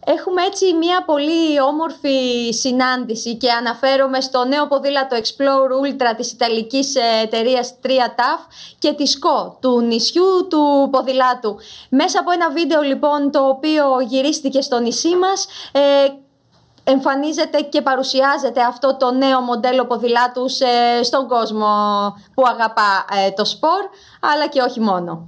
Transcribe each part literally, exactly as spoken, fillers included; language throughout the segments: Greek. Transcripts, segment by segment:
Έχουμε έτσι μια πολύ όμορφη συνάντηση και αναφέρομαι στο νέο ποδήλατο Explore Ultra της ιταλικής εταιρείας τρία ταφ και τη σκο του νησιού του ποδηλάτου. Μέσα από ένα βίντεο λοιπόν το οποίο γυρίστηκε στο νησί μας, ε, εμφανίζεται και παρουσιάζεται αυτό το νέο μοντέλο ποδηλάτου σε, στον κόσμο που αγαπά ε, το σπορ, αλλά και όχι μόνο.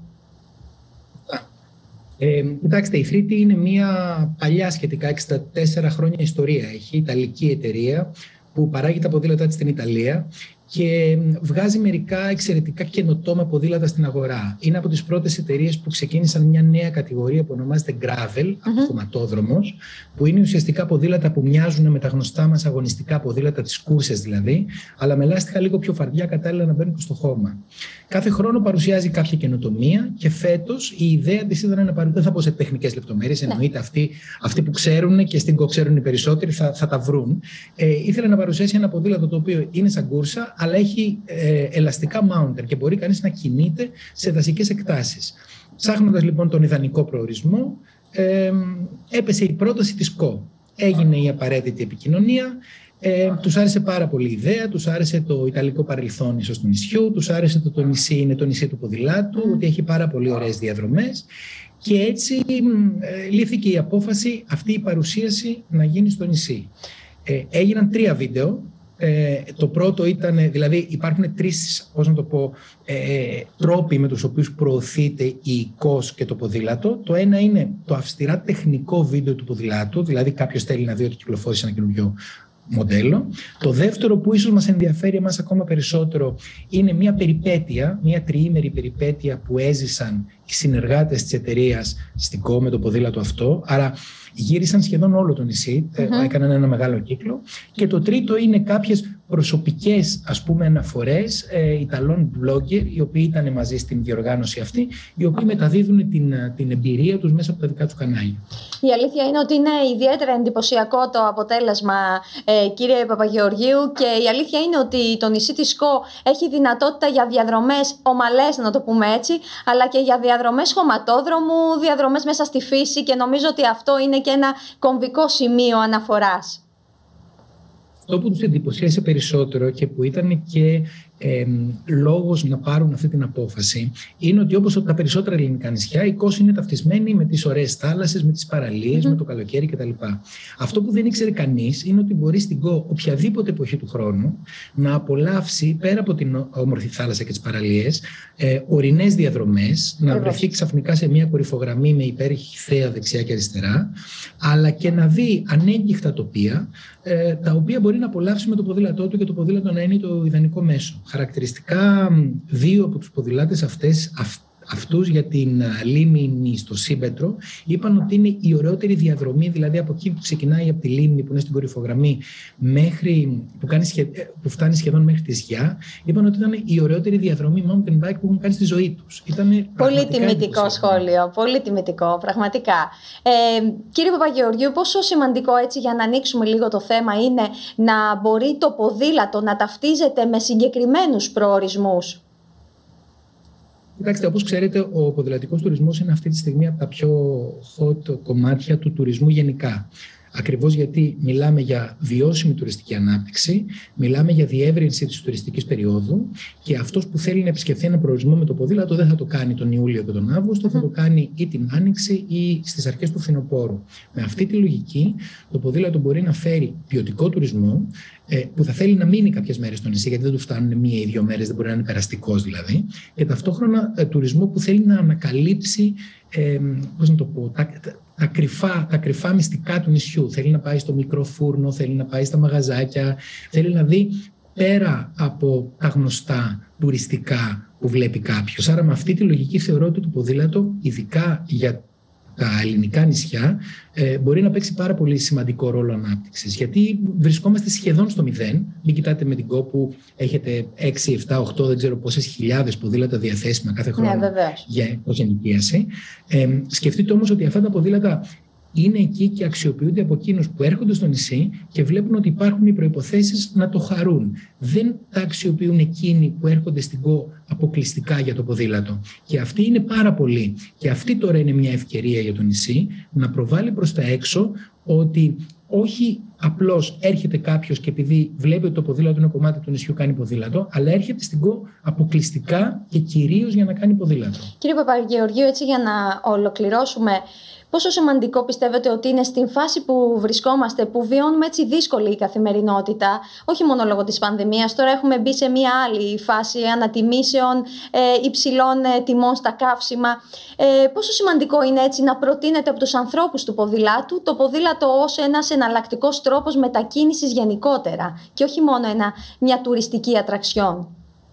Ε, κοιτάξτε, η θρι τι είναι μια παλιά σχετικά εξήντα τέσσερα χρόνια ιστορία. Έχει ιταλική εταιρεία που παράγει τα ποδήλατά της στην Ιταλία και βγάζει μερικά εξαιρετικά καινοτόμα ποδήλατα στην αγορά. Είναι από τις πρώτες εταιρείες που ξεκίνησαν μια νέα κατηγορία που ονομάζεται Gravel, mm-hmm. αυτοχωματόδρομος, που είναι ουσιαστικά ποδήλατα που μοιάζουν με τα γνωστά μας αγωνιστικά ποδήλατα, τις κούρσες δηλαδή, αλλά με λάστιχα λίγο πιο φαρδιά, κατάλληλα να μπαίνουν στο χώμα. Κάθε χρόνο παρουσιάζει κάποια καινοτομία και φέτος η ιδέα της ήταν να παρουσιάσει. Δεν θα πω σε τεχνικές λεπτομέρειες, εννοείται αυτοί, αυτοί που ξέρουν και στην ΚΟ ξέρουν οι περισσότεροι θα, θα τα βρουν. Ε, ήθελε να παρουσιάσει ένα ποδήλατο το οποίο είναι σαν κούρσα, αλλά έχει ε, ελαστικά mounter και μπορεί κανείς να κινείται σε δασικές εκτάσεις. Ψάχνοντας λοιπόν τον ιδανικό προορισμό, ε, έπεσε η πρόταση της ΚΟ. Έγινε η απαραίτητη επικοινωνία. Ε, τους άρεσε πάρα πολύ η ιδέα, τους άρεσε το ιταλικό παρελθόν ίσως του νησιού, τους άρεσε το, το νησί είναι το νησί του ποδηλάτου, ότι έχει πάρα πολύ ωραίες διαδρομές και έτσι ε, λήφθηκε η απόφαση αυτή η παρουσίαση να γίνει στο νησί. Ε, έγιναν τρία βίντεο. Ε, το πρώτο ήταν, δηλαδή υπάρχουν τρεις, πώς να το πω, ε, τρόποι με τους οποίους προωθείται η ΚΟΣ και το ποδήλατο. Το ένα είναι το αυστηρά τεχνικό βίντεο του ποδηλάτου, δηλαδή κάποιος θέλει να δει ότι κυκλοφόρησε ένα καινούριο μοντέλο. Το δεύτερο που ίσως μας ενδιαφέρει εμάς ακόμα περισσότερο είναι μια περιπέτεια, μια τριήμερη περιπέτεια που έζησαν οι συνεργάτες της εταιρείας στην ΚΟ με το ποδήλατο αυτό. Άρα γύρισαν σχεδόν όλο το νησί, mm-hmm. έκαναν ένα μεγάλο κύκλο. Και το τρίτο είναι κάποιες προσωπικές, ας πούμε, αναφορές ε, Ιταλών blogger, οι οποίοι ήταν μαζί στην διοργάνωση αυτή, οι οποίοι μεταδίδουν την, την εμπειρία τους μέσα από τα δικά τους κανάλια. Η αλήθεια είναι ότι είναι ιδιαίτερα εντυπωσιακό το αποτέλεσμα, ε, κύριε Παπαγεωργίου, και η αλήθεια είναι ότι το νησί της ΚΟ έχει δυνατότητα για διαδρομές ομαλές, να το πούμε έτσι, αλλά και για διαδρομές χωματόδρομου, διαδρομές μέσα στη φύση, και νομίζω ότι αυτό είναι και ένα κομβικό σημείο αναφοράς. Αυτό που τους εντυπωσίασε περισσότερο και που ήταν και ε, λόγος να πάρουν αυτή την απόφαση είναι ότι, όπως τα περισσότερα ελληνικά νησιά, η ΚΟΣ είναι ταυτισμένη με τις ωραίες θάλασσες, με τις παραλίες, mm-hmm. με το καλοκαίρι κτλ. Αυτό που δεν ήξερε κανείς είναι ότι μπορεί στην ΚΟ οποιαδήποτε εποχή του χρόνου να απολαύσει, πέρα από την όμορφη θάλασσα και τις παραλίες, ε, ορεινές διαδρομές, να βρεθεί ξαφνικά σε μια κορυφογραμμή με υπέροχη θέα δεξιά και αριστερά, αλλά και να δει ανέγκυχτα τοπία, ε, τα οποία μπορεί να απολαύσει με το ποδήλατό του και το ποδήλατο να είναι το ιδανικό μέσο. Χαρακτηριστικά δύο από τους ποδηλάτες αυτές, αυ, αυτούς για την λίμνη στο Σύμπετρο είπαν ότι είναι η ωραιότερη διαδρομή, δηλαδή από εκεί που ξεκινάει από τη λίμνη που είναι στην κορυφογραμμή μέχρι, που, κάνει σχε, που φτάνει σχεδόν μέχρι τη Σγιά, είπαν ότι ήταν η ωραιότερη διαδρομή mountain bike που έχουν κάνει στη ζωή τους. Ήτανε πολύ τιμητικό σχόλιο, πολύ τιμητικό, πραγματικά. Ε, κύριε Παπαγεωργίου, πόσο σημαντικό, έτσι για να ανοίξουμε λίγο το θέμα, είναι να μπορεί το ποδήλατο να ταυτίζεται με συγκεκριμένους προορισμούς? Κοιτάξτε, όπως ξέρετε, ο ποδηλατικός τουρισμός είναι αυτή τη στιγμή από τα πιο hot κομμάτια του τουρισμού γενικά. Ακριβώς γιατί μιλάμε για βιώσιμη τουριστική ανάπτυξη, μιλάμε για διεύρυνση της τουριστικής περίοδου και αυτός που θέλει να επισκεφθεί ένα προορισμό με το ποδήλατο δεν θα το κάνει τον Ιούλιο και τον Αύγουστο, θα το κάνει ή την Άνοιξη ή στις αρχές του φθινοπόρου. Με αυτή τη λογική, το ποδήλατο μπορεί να φέρει ποιοτικό τουρισμό, που θα θέλει να μείνει κάποιες μέρες στο νησί, γιατί δεν του φτάνουν μία ή δύο μέρες, δεν μπορεί να είναι περαστικός δηλαδή, και ταυτόχρονα ε, τουρισμό που θέλει να ανακαλύψει ε, πώς να το πω, τα, τα, τα, κρυφά, τα κρυφά μυστικά του νησιού. Θέλει να πάει στο μικρό φούρνο, θέλει να πάει στα μαγαζάκια, θέλει να δει πέρα από τα γνωστά τουριστικά που βλέπει κάποιος. Άρα με αυτή τη λογική θεωρώ ότι το ποδήλατο, ειδικά για τα ελληνικά νησιά, ε, μπορεί να παίξει πάρα πολύ σημαντικό ρόλο ανάπτυξης. Γιατί βρισκόμαστε σχεδόν στο μηδέν. Μην κοιτάτε με την ΚΟ που έχετε έξι, επτά, οκτώ, δεν ξέρω πόσες χιλιάδες ποδήλατα διαθέσιμα κάθε χρόνο, ναι, για ενοικίαση. Ε, σκεφτείτε όμως ότι αυτά τα ποδήλατα είναι εκεί και αξιοποιούνται από εκείνους που έρχονται στο νησί και βλέπουν ότι υπάρχουν οι προϋποθέσεις να το χαρούν. Δεν τα αξιοποιούν εκείνοι που έρχονται στην ΚΟ αποκλειστικά για το ποδήλατο. Και αυτοί είναι πάρα πολλοί. Και αυτή τώρα είναι μια ευκαιρία για το νησί να προβάλλει προς τα έξω ότι όχι απλώς έρχεται κάποιος και επειδή βλέπει ότι το ποδήλατο είναι κομμάτι του νησιού κάνει ποδήλατο, αλλά έρχεται στην ΚΟ αποκλειστικά και κυρίως για να κάνει ποδήλατο. Κύριε Παπαγεωργίου, έτσι για να ολοκληρώσουμε, πόσο σημαντικό πιστεύετε ότι είναι στην φάση που βρισκόμαστε, που βιώνουμε έτσι δύσκολη η καθημερινότητα, όχι μόνο λόγω της πανδημίας, τώρα έχουμε μπει σε μια άλλη φάση ανατιμήσεων, ε, υψηλών ε, τιμών στα καύσιμα. Ε, πόσο σημαντικό είναι έτσι να προτείνεται από τους ανθρώπους του ποδηλάτου το ποδήλατο ως ένας εναλλακτικός τρόπος μετακίνησης γενικότερα και όχι μόνο ένα, μια τουριστική ατραξιόν.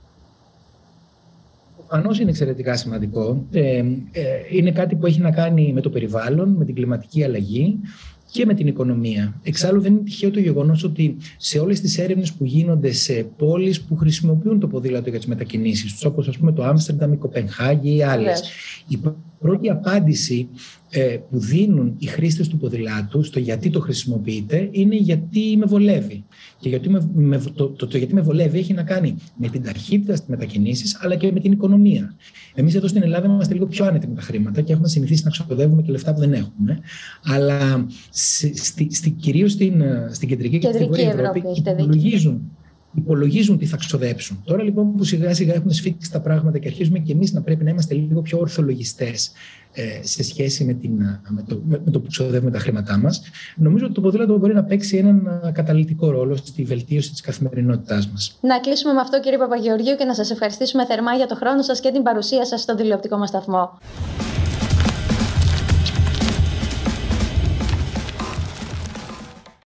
Προφανώς είναι εξαιρετικά σημαντικό. Ε, ε, είναι κάτι που έχει να κάνει με το περιβάλλον, με την κλιματική αλλαγή και με την οικονομία. Εξάλλου δεν είναι τυχαίο το γεγονός ότι σε όλες τις έρευνες που γίνονται σε πόλεις που χρησιμοποιούν το ποδήλατο για τις μετακινήσεις τους, όπως ας πούμε το Άμστερνταμ, η Κοπενχάγη ή άλλες, yeah. η πρώτη απάντηση ε, που δίνουν οι χρήστες του ποδηλάτου στο γιατί το χρησιμοποιείτε είναι γιατί με βολεύει. Και γιατί με, με, το, το, το γιατί με βολεύει έχει να κάνει με την ταχύτητα στις μετακινήσεις αλλά και με την οικονομία. Εμείς εδώ στην Ελλάδα είμαστε λίγο πιο άνετοι με τα χρήματα και έχουμε συνηθίσει να ξοδεύουμε και λεφτά που δεν έχουμε. Αλλά στη, στη, στη, κυρίως στην, στην κεντρική και την βόρεια Ευρώπη υπολογίζουν. Υπολογίζουν τι θα ξοδέψουν. Τώρα λοιπόν που σιγά σιγά έχουν σφίξει τα πράγματα και αρχίζουμε και εμείς να πρέπει να είμαστε λίγο πιο ορθολογιστές ε, σε σχέση με, την, με, το, με, με το που ξοδεύουμε τα χρήματά μας, νομίζω ότι το ποδήλατο μπορεί να παίξει έναν καταλυτικό ρόλο στη βελτίωση της καθημερινότητάς μας. Να κλείσουμε με αυτό, κύριε Παπαγεωργίου, και να σας ευχαριστήσουμε θερμά για το χρόνο σας και την παρουσία σας στον τηλεοπτικό μας σταθμό.